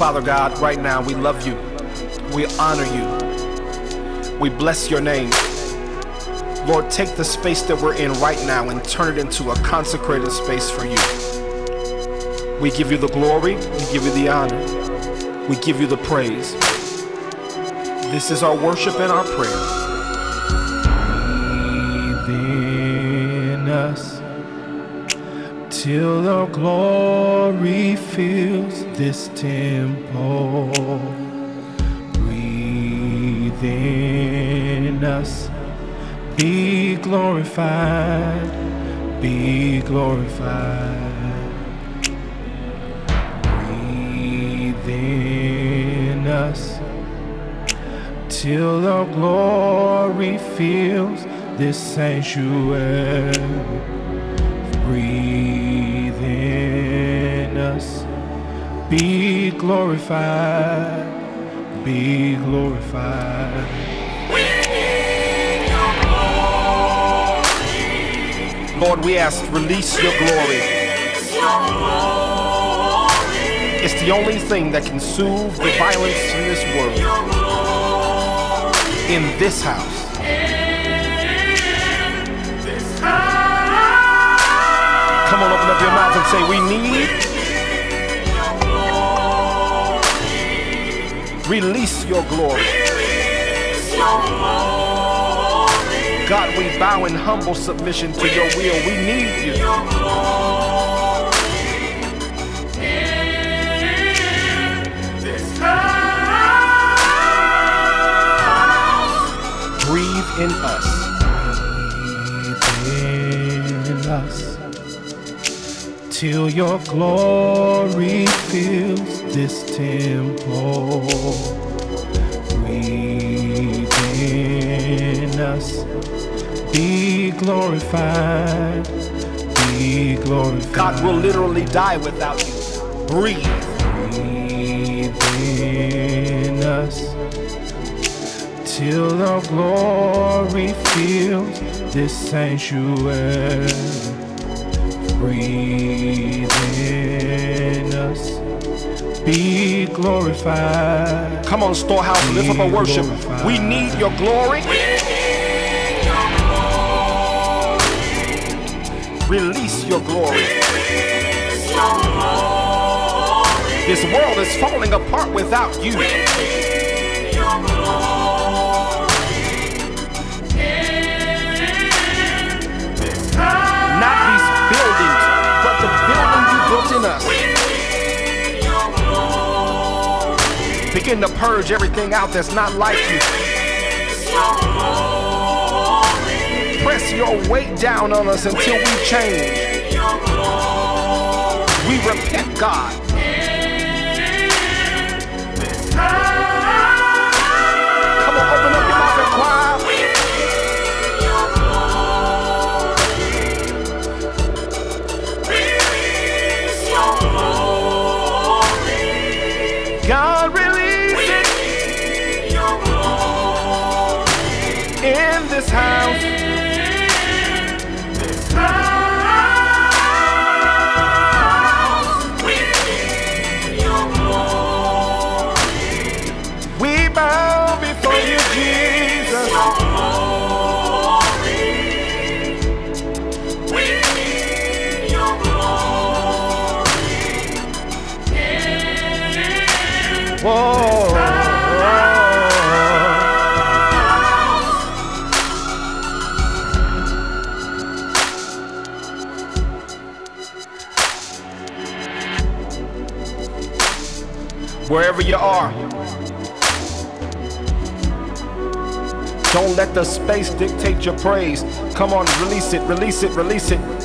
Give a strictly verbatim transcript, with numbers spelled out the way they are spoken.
Father God, right now we love you. We honor you. We bless your name. Lord, take the space that we're in right now and turn it into a consecrated space for you. We give you the glory. We give you the honor. We give you the praise. This is our worship and our prayer. Within us, till the glory fills this temple. Breathe in us, be glorified, be glorified. Breathe in us, till the glory fills this sanctuary. Breathe in us, be glorified, be glorified. We need your glory. Lord, we ask, release your glory. It's the only thing that can soothe the violence in this world. In this house. Come on, open up your mouth and say, we need. Release your glory. God, we bow in humble submission to your will. We need you. Breathe in us. Breathe in us, till your glory fills this temple. Breathe in us, be glorified, be glorified. God will literally die without you. Breathe. Breathe in us, till the glory fills this sanctuary. Breathe in us, be glorified. Come on, Storehouse, lift up a worship. Glorified. We need your glory. Release your glory. This world is falling apart without you. Not these buildings, but the building you built in us. Begin to purge everything out that's not like you. Press your weight down on us until we change. We repent, God. Come on, open up your mouth and cry. God, release it in this house. We bow before you, Jesus. Whoa. Wherever you are, don't let the space dictate your praise. Come on, release it, release it, release it.